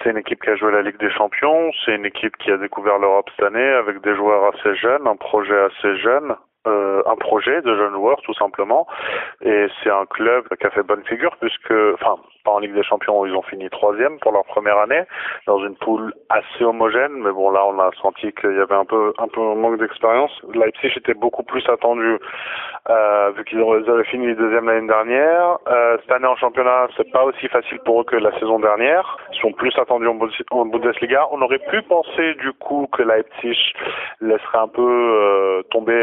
C'est une équipe qui a joué la Ligue des Champions, c'est une équipe qui a découvert l'Europe cette année avec des joueurs assez jeunes, un projet assez jeune. Un projet de jeunes joueurs tout simplement, et c'est un club qui a fait bonne figure puisque, enfin, pas en Ligue des Champions, ils ont fini 3e pour leur première année dans une poule assez homogène, mais bon là on a senti qu'il y avait un peu un manque d'expérience. Leipzig était beaucoup plus attendu vu qu'ils avaient fini 2e l'année dernière. Cette année en championnat, c'est pas aussi facile pour eux que la saison dernière. Ils sont plus attendus en Bundesliga. On aurait pu penser du coup que Leipzig laisserait un peu tomber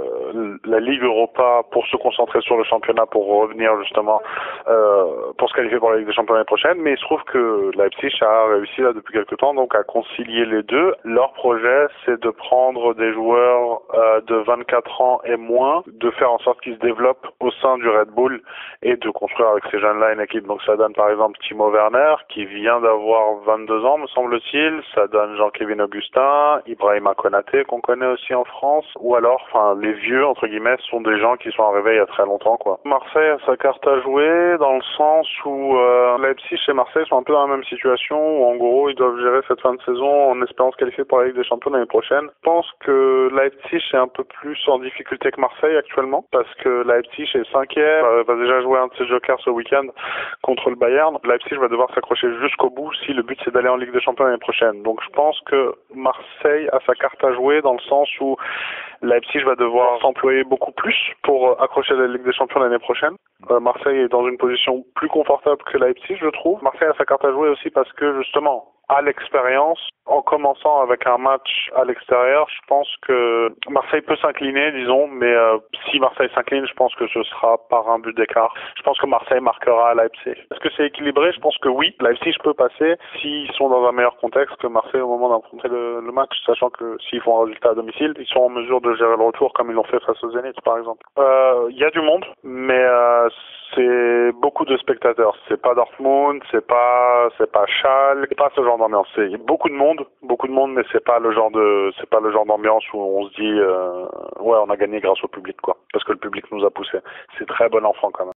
la Ligue Europa pour se concentrer sur le championnat, pour revenir justement pour se qualifier pour la Ligue des Champions l'année prochaine, mais il se trouve que Leipzig a réussi là depuis quelques temps donc à concilier les deux. Leur projet, c'est de prendre des joueurs de 24 ans et moins, de faire en sorte qu'ils se développent au sein du Red Bull et de construire avec ces jeunes-là une équipe. Donc ça donne par exemple Timo Werner qui vient d'avoir 22 ans me semble-t-il, ça donne Jean-Kévin Augustin, Ibrahima Konaté qu'on connaît aussi en France, ou alors les vieux entre guillemets sont des gens qui sont arrivés il y a très longtemps quoi. Marseille a sa carte à jouer dans le sens où Leipzig et Marseille sont un peu dans la même situation où en gros ils doivent gérer cette fin de saison en espérant se qualifier pour la Ligue des Champions l'année prochaine. Je pense que Leipzig est un peu plus en difficulté que Marseille actuellement parce que Leipzig est 5e, va déjà jouer un de ses jokers ce week-end contre le Bayern. Leipzig va devoir s'accrocher jusqu'au bout si le but c'est d'aller en Ligue des Champions l'année prochaine. Donc je pense que Marseille a sa carte à jouer dans le sens où Leipzig va devoir s'employer beaucoup plus pour accrocher la Ligue des Champions l'année prochaine. Marseille est dans une position plus confortable que Leipzig, je trouve. Marseille a sa carte à jouer aussi parce que justement, à l'expérience, en commençant avec un match à l'extérieur, je pense que Marseille peut s'incliner, disons, mais si Marseille s'incline, je pense que ce sera par un but d'écart. Je pense que Marseille marquera à Leipzig. Est-ce que c'est équilibré? Je pense que oui. Leipzig peut passer s'ils sont dans un meilleur contexte que Marseille au moment d'affronter le match, sachant que s'ils font un résultat à domicile, ils sont en mesure de gérer le retour comme ils l'ont fait face au Zénith, par exemple. Il y a du monde, mais c'est beaucoup de spectateurs. C'est pas Dortmund, c'est pas Schalke, c'est pas ce genre d'ambiance. C'est beaucoup de monde, mais c'est pas le genre d'ambiance où on se dit ouais, on a gagné grâce au public quoi, parce que le public nous a poussé. C'est très bon enfant quand même.